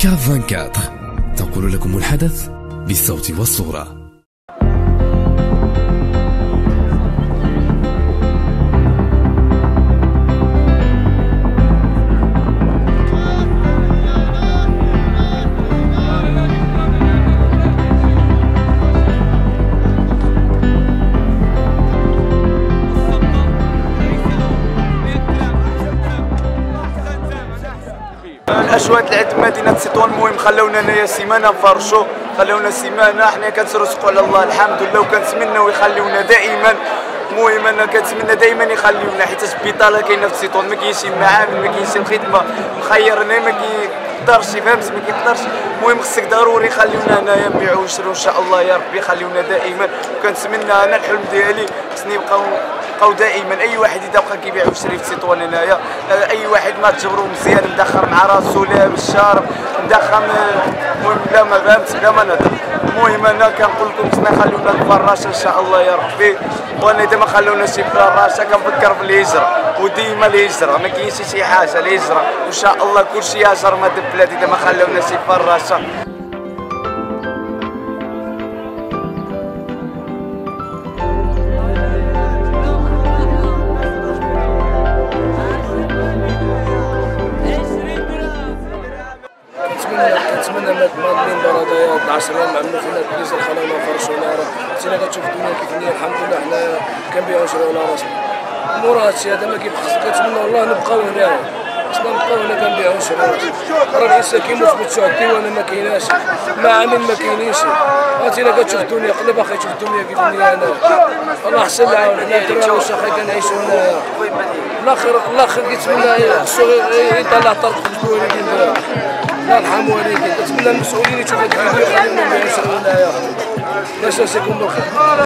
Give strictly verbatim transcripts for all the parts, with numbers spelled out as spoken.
كاف أربعة وعشرين تنقل لكم الحدث بالصوت والصورة. الاشواط اللي عند مدينه تطوان المهم خلونا انايا سيمانه نفرشوا، خلونا سيمانه حنا كنترزقوا على الله الحمد لله، وكنتمناو يخليونا دائما. المهم انا كنتمنى دائما يخليونا، حيت السبيطاله كاينه في تطوان، ما كاينش معامل، ما كاينش الخدمه، مخيرنا ما كيقدرش، فهمت، ما كيقدرش. المهم خصك ضروري خليونا هنايا نبيعوا ونشروا ان شاء الله يا ربي، خليونا دائما. وكنتمنى انا الحلم ديالي خصني نبقاو نبقاو دائما، اي واحد اذا بقى كيبيع ويشري في تطوان هنايا، اي واحد ما تجبرو مزيان مدخر مع راسو لابس شارب مدخن، المهم لا ما فهمت لا ما نهضر. المهم انا كنقول لكم خصنا نخليونا الفراشه ان شاء الله يا ربي، وانا اذا ما خلونا شي فراشه كنفكر في الهجره، وديما الهجره ما كاينش شي حاجه، الهجره وان شاء الله كلشي يهجر ما البلاد اذا ما خلونا شي فراشه. كنتمنى هاد المنبر هذايا هاد العشرة نعملو فينا البليزير، خلينا نفرشونا، راه انتينا كتشوف الدنيا كيف هي الحمد لله، حنا كنبيعو ونشريو على راسنا. مورا هادشي هذا ما كيبقاش، كنتمنى والله نبقاو هنايا، خصنا نبقاو هنا كنبيعو ونشريو. راه الانسان كيموت بتشوف الديوانه ما كايناش، المعامل ما كاينينش، انتينا كتشوف الدنيا، قلب اخي تشوف الدنيا كيف هي هنا. الله يحسن العون، حنا الدراري واش اخي كنعيشو هنايا. الاخر الاخر كيتمنى خصو يطلع طرف الوالدين ديالو، الله يرحم والديك. كنتمنى المسؤولين يشوفوا هاد الفيديو يخليونا نبيعو ونشريو هنايا باش الناس يكونوا بخير.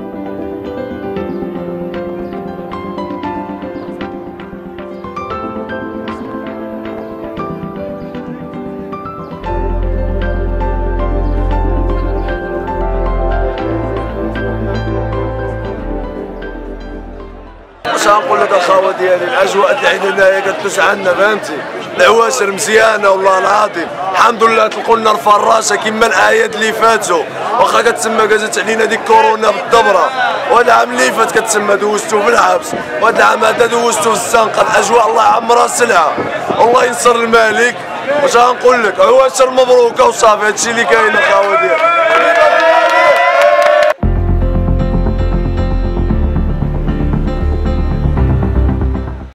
واش غنقول لك الخاوه ديالي، الاجواء اللي عندنا هنايا كتدوز عنا، فهمتي، العواشر مزيانه والله العظيم، الحمد لله تلقوا لنا الفراشه كيما الاعياد اللي فاتوا، واخا كتسمى جازت علينا ديك كورونا بالدبره، وهذا العام اللي فات كتسمى دوزتو في الحبس، وهذا العام هذا دوزتو في الزنقه، الاجواء الله يعمرها سلعه، الله ينصر الملك. واش غنقول لك، عواشر مبروكه وصافي، هادشي اللي كاين الخاوه ديالي.